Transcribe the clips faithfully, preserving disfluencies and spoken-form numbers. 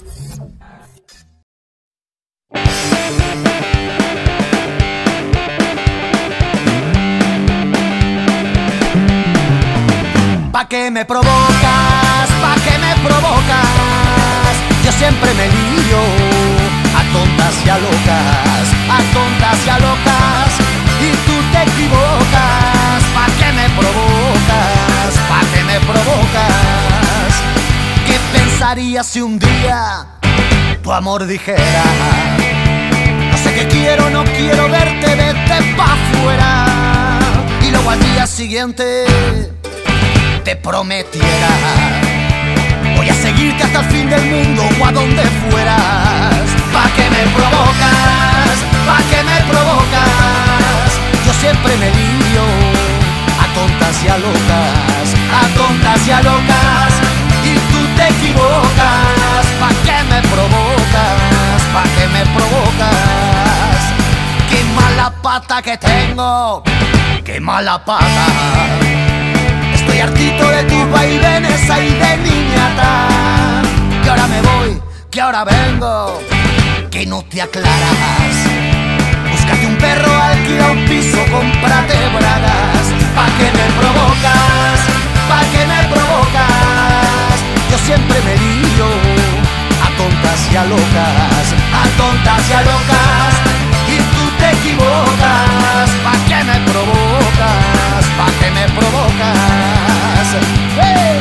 ¿Pa' qué me provocas? ¿Pa' qué me provocas? Yo siempre me lío a tontas y a locas, a tontas y a locas, y tú te equivocas. ¿Pa' qué me provocas? ¿Pa' qué me provocas? ¿Qué pensarías si un día tu amor dijera: no sé qué quiero, no quiero verte, vete pa' afuera? Y luego al día siguiente te prometiera: voy a seguirte hasta el fin del mundo o a donde fueras. ¿Pa' qué me provocas? ¿Pa' qué me provocas? Yo siempre me lío a tontas y a locas, a tontas y a locas, y tú te equivocas. ¿Pa' qué me provocas? ¿Pa' qué me provocas? Qué mala pata que tengo, qué mala pata. Estoy hartito de tus vaivenes ahí de niñata. Que ahora me voy, que ahora vengo, que no te aclaras. Búscate un perro, alquila un piso, cómprate bragas. ¿Pa' qué me provocas? ¿Pa' qué me provocas? Yo siempre me lío a tontas y a locas, a tontas y a locas, y tú te equivocas. ¿Pa' qué me provocas? ¿Pa' qué me provocas? ¡Hey!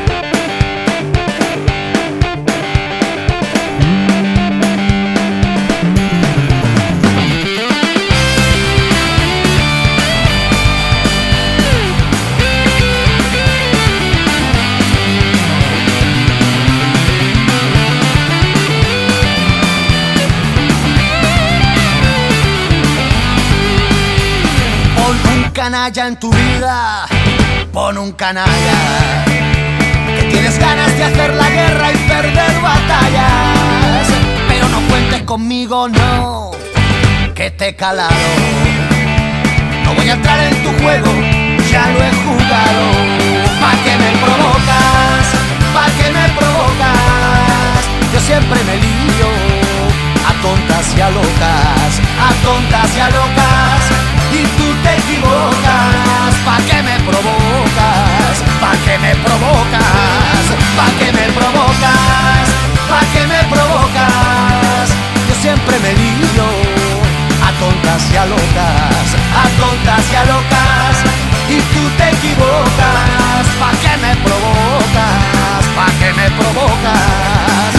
Canalla en tu vida, pon un canalla, que tienes ganas de hacer la guerra y perder batallas. Pero no cuentes conmigo, no, que te he calado. No voy a entrar en tu juego, ya lo he jugado. ¿Pa' qué me provocas? ¿Pa' qué me provocas? Yo siempre me lío a tontas y a locas, a tontas y a locas, y tú te equivocas. ¿Pa' qué me provocas? ¿Pa' qué me provocas? ¿Pa' qué me provocas? ¿Pa' qué me provocas? Yo siempre me lío a tontas y a locas, a tontas y a locas, y tú te equivocas. ¿Pa' qué me provocas? ¿Pa' qué me provocas?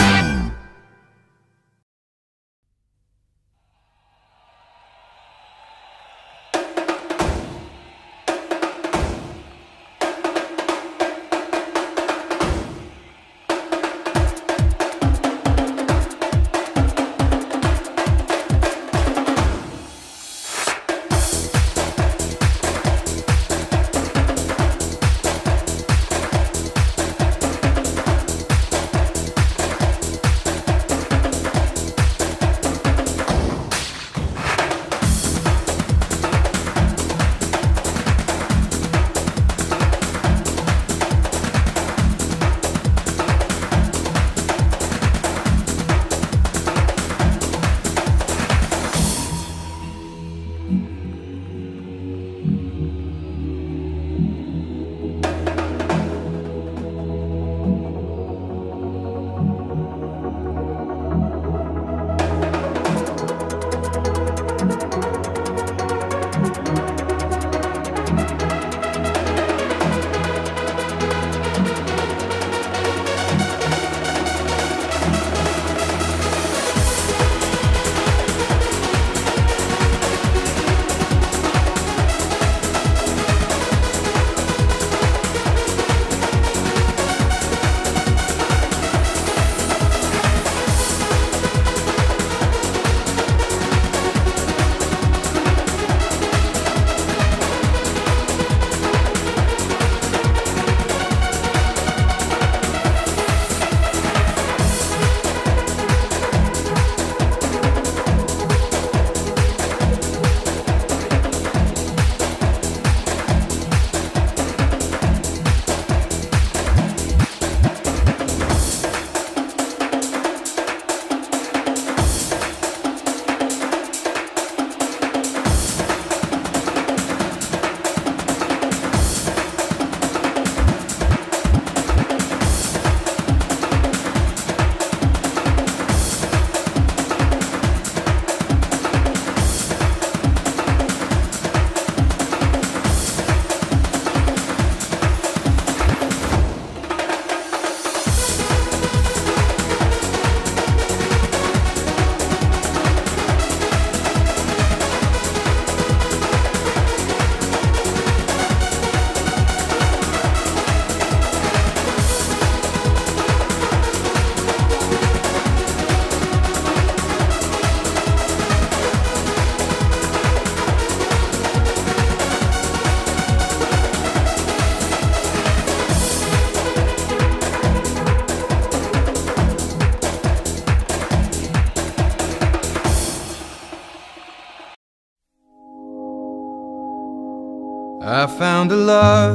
I found a love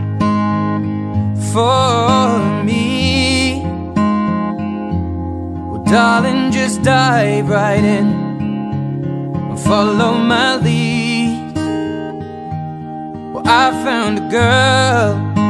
for me. Well, darling, just dive right in and follow my lead. Well, I found a girl,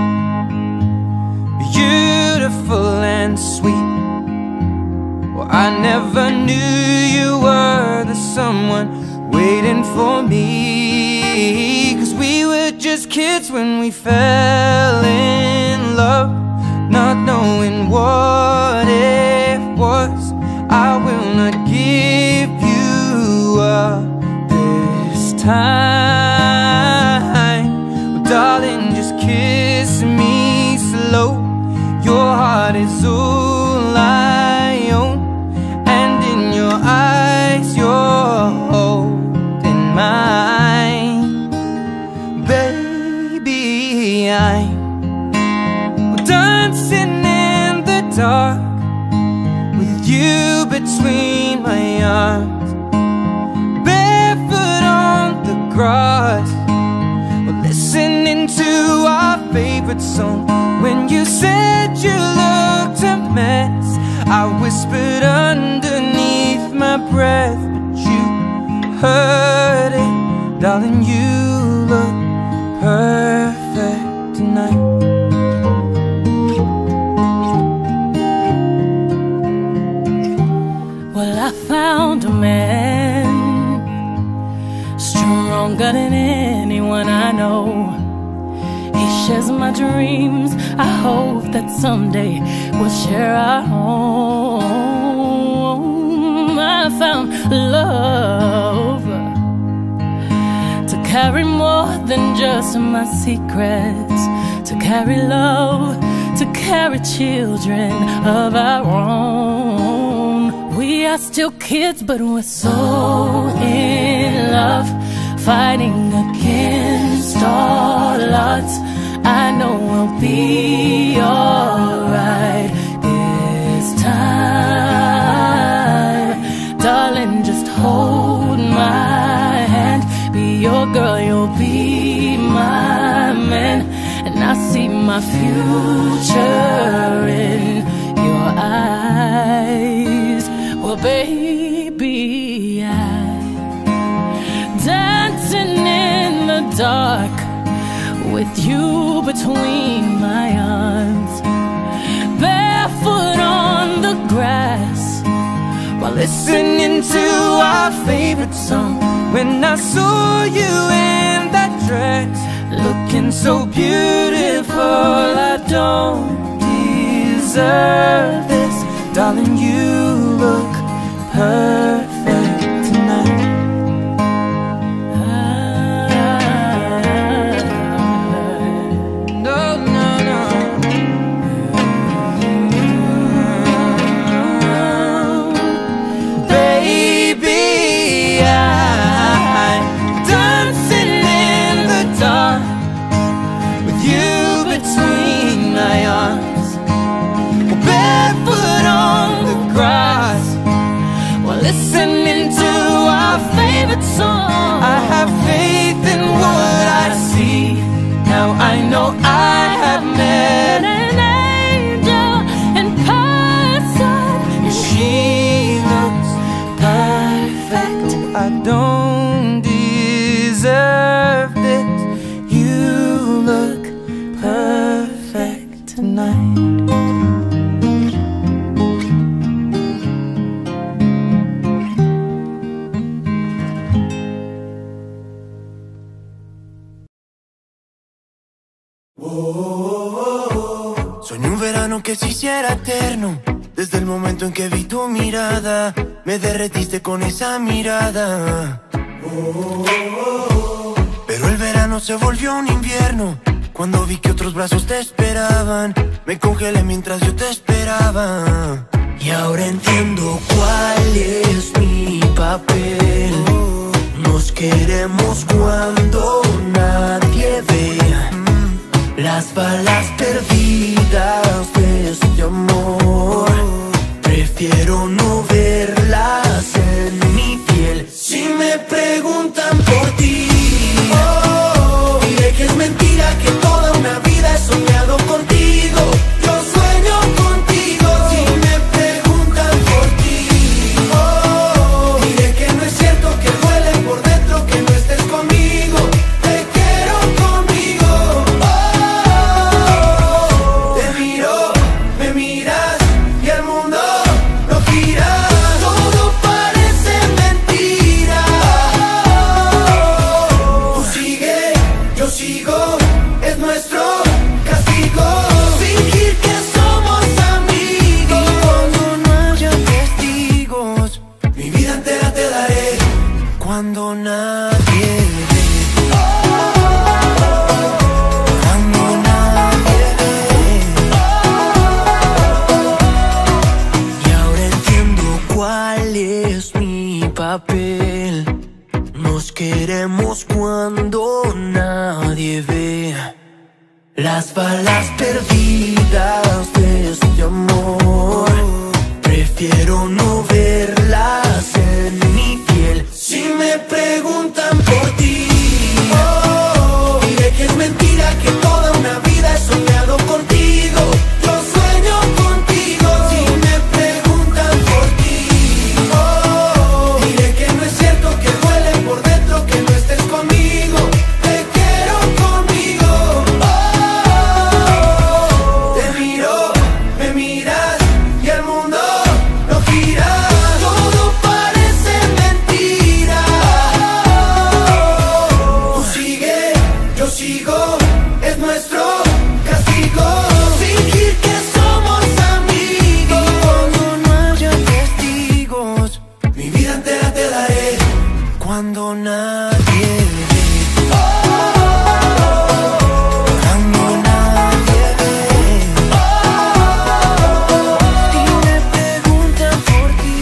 beautiful and sweet. Well, I never knew you were the someone waiting for me. Cause we were just kids when we fell in love, not knowing what it was. I will not give you up this time. Well, darling, just kiss me slow. Your heart is all I own, and in your eyes you're holding mine. Baby, I'm dancing in the dark with you between my arms, barefoot on the grass. We're listening to our favorite song. When you said you looked a mess, I whispered underneath my breath, but you heard it. Darling, you look perfect tonight. Well, I found a man stronger than anyone I know. He shares my dreams. I hope that someday we'll share our home. I found love to carry more than just my secrets, to carry love, to carry children of our own. We are still kids, but we're so in love, fighting against all odds. I know we'll be alright this time. Darling, just hold my hand. Be your girl, you'll be my man. And I see my future in your eyes. Well, baby, I'm dancing in the dark with you between my arms, barefoot on the grass, while listening to our favorite song. When I saw you in that dress, looking so beautiful, I don't deserve this. Darling, you look perfect tonight. Listening to our favorite song. I have faith in what I see. Now I know I have met an angel in person. She looks perfect. I don't deserve this. You look perfect tonight. Soñé un verano que se hiciera eterno. Desde el momento en que vi tu mirada, me derretiste con esa mirada. Pero el verano se volvió un invierno. Cuando vi que otros brazos te esperaban, me congelé mientras yo te esperaba. Y ahora entiendo cuál es mi papel. Nos queremos cuando nadie ve las balas perdidas de este amor. Prefiero no verlas en mi piel. Si me preguntan por ti, oh, diré que es mentira. papel. Nos queremos cuando nadie ve. Las balas perdidas de este amor, prefiero no verlas en mi piel. Si me preguntan por ti, oh, diré que es mentira, que toda una vida he soñado contigo. Yo sueño contigo. Si me preguntan por ti, oh, diré que no es cierto, que duele por dentro que no estés conmigo. Te quiero conmigo. Oh, te miro, me miras y el mundo no gira. Todo parece mentira. Tú sigue, yo sigo, es nuestro castigo. Fingir que somos amigos. Cuando no haya testigos, mi vida entera te daré. Cuando nadie ve. Cuando nadie ve. Y me preguntan por ti,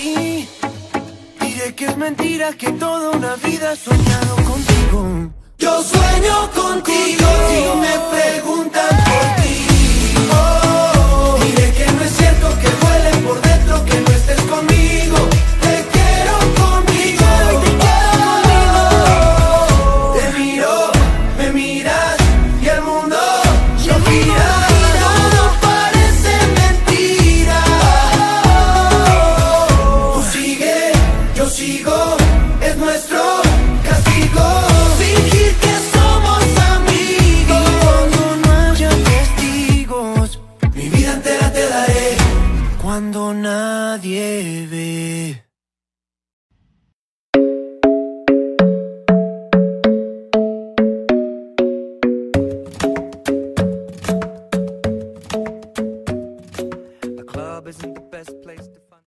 diré que es mentira, que toda una vida he soñado contigo. Yo sueño contigo. Si me preguntan por ti, oh, diré que no es cierto, que duele por dentro que no estés conmigo. Te quiero conmigo. Te quiero conmigo. Te miro, me miras y el mundo no gira. Todo parece mentira. Tú sigue, yo sigo, es nuestro castigo. Fingir que somos amigos. Cuando no haya testigos, mi vida entera te daré. Cuando nadie ve.